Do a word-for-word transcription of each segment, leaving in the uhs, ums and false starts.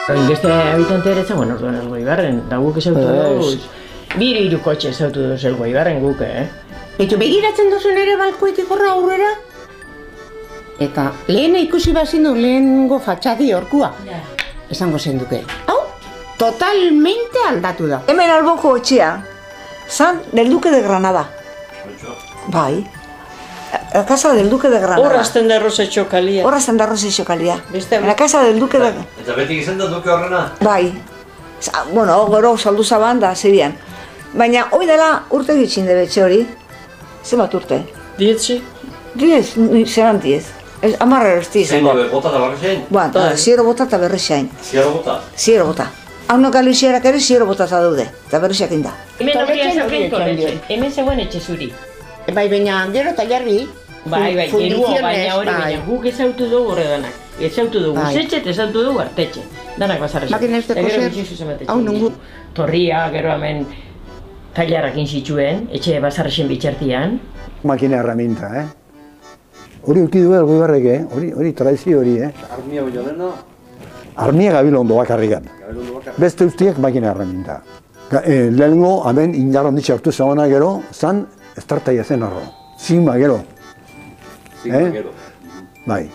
Beste habitante ere zagoen orduan ez Goibarren, da guk ezautu dugu, biru hiru kotxe ezautu dugu el Goibarren guk, eh? Eta begiratzen duzun ere balkoetik horra aurrera? Eta lehen ikusi bazinu lehengo fatxadi horkua. Esango zen duke. Hau, totalmente aldatu da. Hemen alboko etxea, zan del Duque de Granada. Bai. La casa del Duque de Granada. Horra azten da Rosetxo kalia. Horra azten da Rosetxo kalia. La casa del Duque de Granada. Eta betik izan da Duque horrena? Bai. Bueno, gero saldu zaban da, zibian. Baina, hoi dela urte gitxin de betxe hori. Zebat urte? Dietzi? Diez, zeran diez. Amarra erozti izango. Zein bota eta berrexain? Ba, ziero bota eta berrexain. Ziero bota? Ziero bota. Hauno galiziarak ere ziero bota eta daude. Eta berrexak inda. Hemen aurrean zaurien torretxe. Hemen zegoen etxe zuri. Bai, baina gero eta jarri. Bai, bai, gerua, baina hori baina guk ezautu dugu horredanak. Ezautu dugu zetxe eta ezautu dugu artetxe. Danak bazarresak. Makina ez deko zer, hau nungu. Torria, gero hemen tailarrakin zituen, etxe bazarrexen bitxartian. Makina herramienta, eh? Hori uki du el Goibarrek, eh? Hori tradizio hori, eh? Armia baino lehena? Armia gabilondo bakarrikan. Beste guztiak makina herramienta. Lehenengo, hemen indar handitxe hartu zagona gero, zan estartaia zen arro. Zima gero. Zima gero. Bai.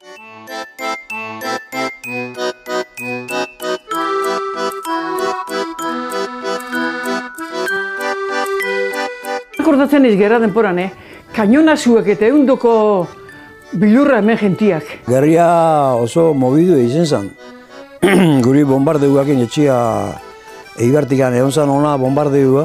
Akordatzen ez gerra denporan, eh? Kainonazuek eta eundoko bilurra hemen jentiak. Gerria oso mobidu izan zen. Guri bombardeuakin etxia eibartikan egon zen ona bombardeua.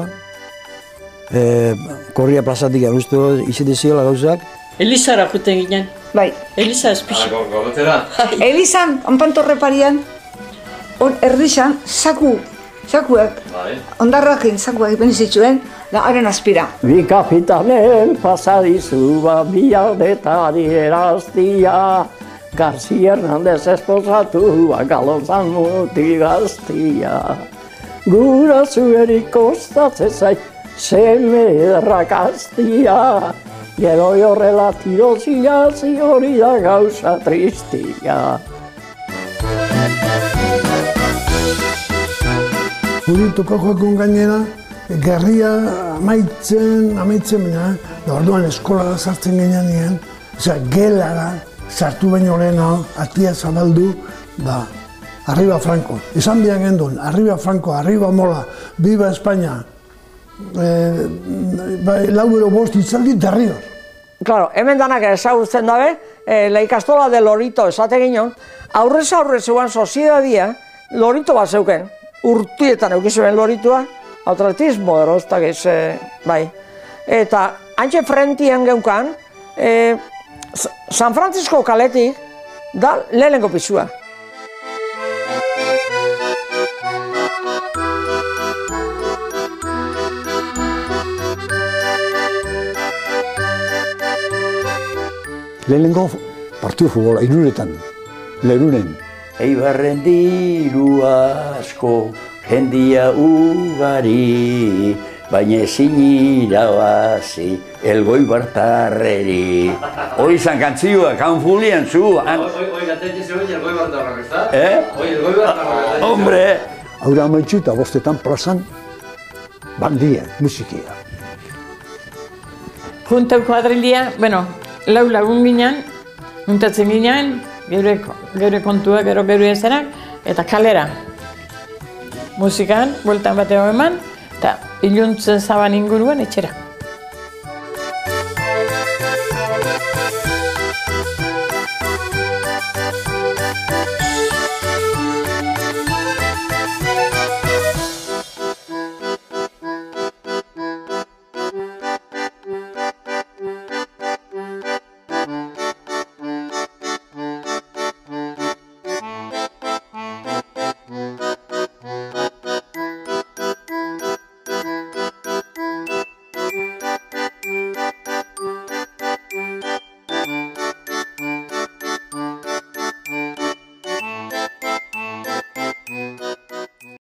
Korria plazatik uste izate ziola gauzak. Elizara juten ginen. Bai. Eliza espixi. Ah, gorrotera? Elizan, onpantorre parian, on erdixan, saku, sakuak, ondarrakin sakuak benizituen, da haren aspira. Bi kapitanen pasadizu ba bi aldetari eraztia, Garcia Hernandez esposatu galozan muti gaztia. Gura zueri kostatzen zait, seme errakaztia, gero horrela tirozia hori da gauza tristia. Guri tokakoakun gainera, gerria amaitzen, amaitzen baina, da orduan eskola sartzen ginean, osea, gelara sartu baino lehena, atia zabaldu, da, arriba Franco. Esan bian gendun, arriba Franco, arriba Mola, viva España, lau euro bost itzaldi derrioz. Claro, hemen danak ezagutzen dabe, la ikastola de Lorito esate ginen, aurrez aurrez zegoen soziedadia, Lorito bat zeuken, urtietan eukizuen Loritua, atletismo erostak ez, bai. Eta antxe frentien geukan, San Francisco kaletik da lehenengo pisua. Lehenengo partidu futbola, iruretan, leherunen. Eibarren diru asko, jendia ugari, baina ezin irabazi, el Goibartarreri. Hori izan kantzioa, kanfulian zu. Hoi gatetxe zegoen el Goibartarrak, ez da? Eh? Hoi el Goibartarrak. Hombre! Haura amaitxu eta bostetan plazan, bandia, musikia. Juntau kuadrilia, bueno, lau lagun ginen, juntatzen ginen, geure kontua, gero geure ezenak, eta kalera. Musikan, bueltan bateo eman, eta iluntzen zaban inguruan etxera.